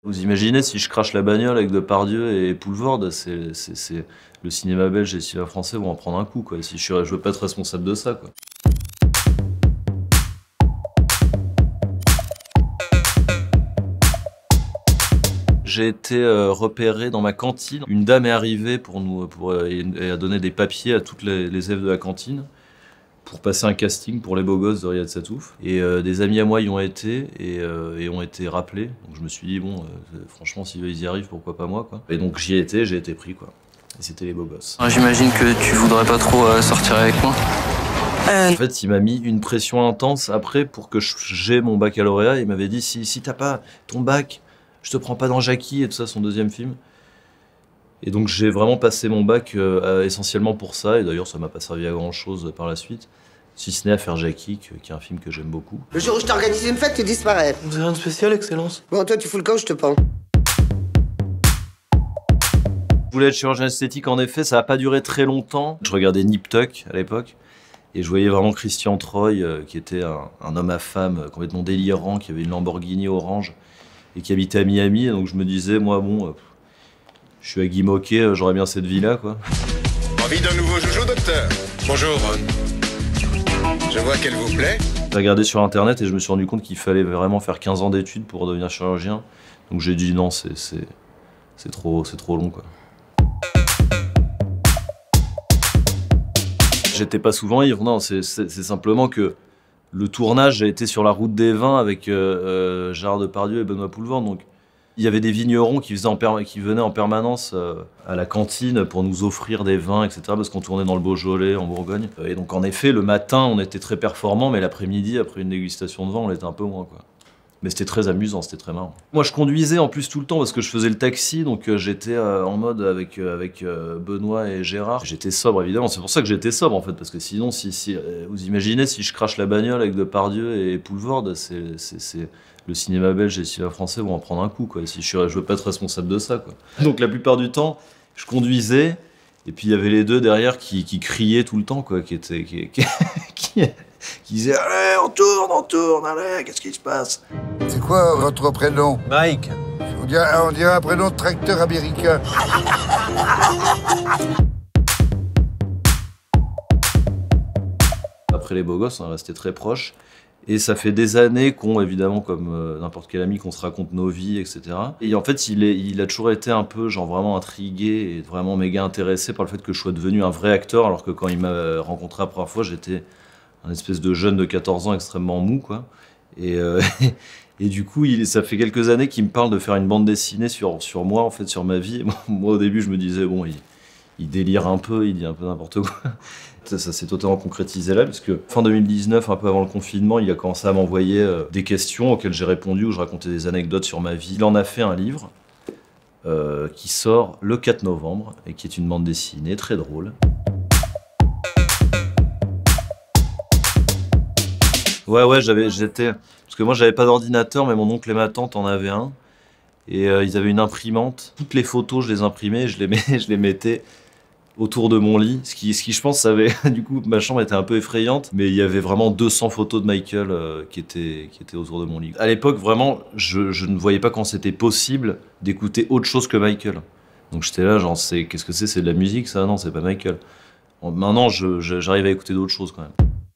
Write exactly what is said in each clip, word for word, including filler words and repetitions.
Vous imaginez si je crache la bagnole avec Depardieu et Poulvord, c'est, c'est, c'est le cinéma belge et le cinéma français vont en prendre un coup, quoi. Si je, suis, je veux pas être responsable de ça, quoi. J'ai été euh, repéré dans ma cantine. Une dame est arrivée pour nous, pour, euh, et, et a donné des papiers à toutes les, les élèves de la cantine pour passer un casting pour Les Beaux Gosses de Riyad Satouf. Et euh, des amis à moi y ont été et, euh, et ont été rappelés. Donc je me suis dit, bon, euh, franchement, s'ils y arrivent, pourquoi pas moi, quoi. Et donc j'y ai été, j'ai été pris, quoi. Et c'était Les Beaux Gosses. J'imagine que tu voudrais pas trop euh, sortir avec moi. En fait, il m'a mis une pression intense après pour que j'ai mon baccalauréat. Il m'avait dit, si, si t'as pas ton bac, je te prends pas dans Jackie et tout ça, son deuxième film. Et donc j'ai vraiment passé mon bac euh, essentiellement pour ça. Et d'ailleurs, ça m'a pas servi à grand chose par la suite. Si ce n'est à faire Jackie, qui est un film que j'aime beaucoup. Le jour où je t'ai organisé une fête, tu disparais. Vous avez rien de spécial, Excellence? Bon, toi, tu fous le camp, je te pends. Je voulais être chirurgien esthétique, en effet, ça n'a pas duré très longtemps. Je regardais Nip Tuck à l'époque. Et je voyais vraiment Christian Troy, euh, qui était un, un homme à femme euh, complètement délirant, qui avait une Lamborghini orange et qui habitait à Miami. Et donc je me disais, moi, bon, euh, je suis à Guy Moquet, euh, j'aurais bien cette vie-là, quoi. Envie d'un nouveau joujou, docteur? Bonjour, Ron. Je vois qu'elle vous plaît. J'ai regardé sur Internet et je me suis rendu compte qu'il fallait vraiment faire quinze ans d'études pour devenir chirurgien. Donc j'ai dit non, c'est, c'est, c'est trop, c'est trop long, quoi. J'étais pas souvent ivre, non, c'est simplement que le tournage a été sur la route des vins avec euh, euh, Gérard Depardieu et Benoît Poulvord. Donc il y avait des vignerons qui, faisaient en qui venaient en permanence euh, à la cantine pour nous offrir des vins, et cetera. Parce qu'on tournait dans le Beaujolais, en Bourgogne. Et donc en effet, le matin, on était très performants, mais l'après-midi, après une dégustation de vin, on l'était un peu moins, quoi. Mais c'était très amusant, c'était très marrant. Moi, je conduisais en plus tout le temps parce que je faisais le taxi, donc euh, j'étais euh, en mode avec, euh, avec euh, Benoît et Gérard. J'étais sobre, évidemment. C'est pour ça que j'étais sobre, en fait, parce que sinon, si, si, euh, vous imaginez si je crache la bagnole avec Depardieu et Poulvord, c'est le cinéma belge et le cinéma français vont en prendre un coup, quoi. Si je, suis, je veux pas être responsable de ça, quoi. Donc la plupart du temps, je conduisais, et puis il y avait les deux derrière qui, qui criaient tout le temps, quoi, qui étaient... Qui, qui, qui, qui disaient « Allez, on tourne, on tourne, allez, qu'est-ce qui se passe ?» C'est quoi votre prénom? Mike. On dirait, on dirait un prénom de tracteur américain. Après Les Beaux Gosses, on est resté très proches. Et ça fait des années qu'on, évidemment, comme euh, n'importe quel ami, qu'on se raconte nos vies, et cetera. Et en fait, il, est, il a toujours été un peu, genre, vraiment intrigué et vraiment méga intéressé par le fait que je sois devenu un vrai acteur, alors que quand il m'a rencontré la première fois, j'étais un espèce de jeune de quatorze ans extrêmement mou, quoi. Et, euh, et du coup, il, ça fait quelques années qu'il me parle de faire une bande dessinée sur, sur moi, en fait, sur ma vie. Et moi, moi, au début, je me disais, bon, il, il délire un peu, il dit un peu n'importe quoi. Ça, ça s'est totalement concrétisé là, puisque fin deux mille dix-neuf, un peu avant le confinement, il a commencé à m'envoyer euh, des questions auxquelles j'ai répondu, où je racontais des anecdotes sur ma vie. Il en a fait un livre euh, qui sort le quatre novembre, et qui est une bande dessinée très drôle. Ouais, ouais, j'avais, j'étais... Parce que moi, j'avais pas d'ordinateur, mais mon oncle et ma tante en avaient un. Et euh, ils avaient une imprimante. Toutes les photos, je les imprimais, je les, mets, je les mettais autour de mon lit. Ce qui, ce qui je pense, ça avait... Du coup, ma chambre était un peu effrayante. Mais il y avait vraiment deux cents photos de Michael euh, qui, étaient, qui étaient autour de mon lit. À l'époque, vraiment, je, je ne voyais pas quand c'était possible d'écouter autre chose que Michael. Donc j'étais là, genre, qu'est-ce que c'est? C'est de la musique, ça? Non, c'est pas Michael. Bon, maintenant, j'arrive je, je, à écouter d'autres choses, quand même.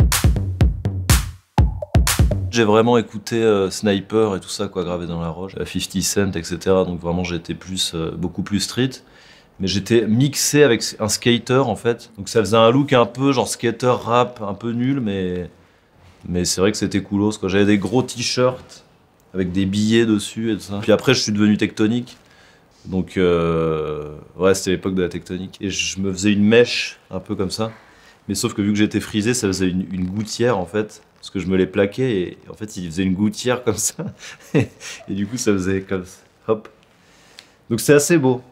J'ai vraiment écouté euh, Sniper et tout ça, quoi, Gravé dans la roche, cinquante Cent, et cetera. Donc vraiment, j'étais plus, euh, beaucoup plus street. Mais j'étais mixé avec un skater, en fait. Donc ça faisait un look un peu genre skater rap, un peu nul, mais, mais c'est vrai que c'était coolos, quoi. J'avais des gros t-shirts avec des billets dessus et tout ça. Puis après, je suis devenu tectonique. Donc euh, ouais, c'était l'époque de la tectonique. Et je me faisais une mèche, un peu comme ça. Mais sauf que vu que j'étais frisé, ça faisait une, une gouttière, en fait. Parce que je me les plaquais et en fait, il faisait une gouttière comme ça. Et du coup, ça faisait comme ça. Hop. Donc c'est assez beau.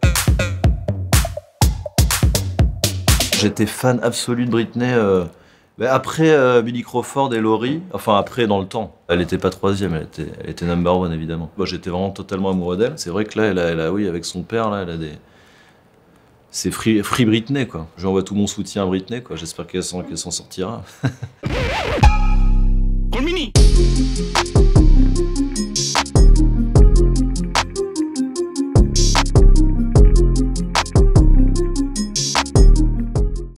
J'étais fan absolu de Britney. Euh, après euh, Billy Crawford et Laurie. Enfin, après, dans le temps. Elle n'était pas troisième, elle était, elle était number one, évidemment. Moi, j'étais vraiment totalement amoureux d'elle. C'est vrai que là, elle a, elle a, oui, avec son père, là, elle a des... C'est Free, Free Britney, quoi. J'envoie tout mon soutien à Britney, quoi. J'espère qu'elle s'en qu'elle s'en sortira.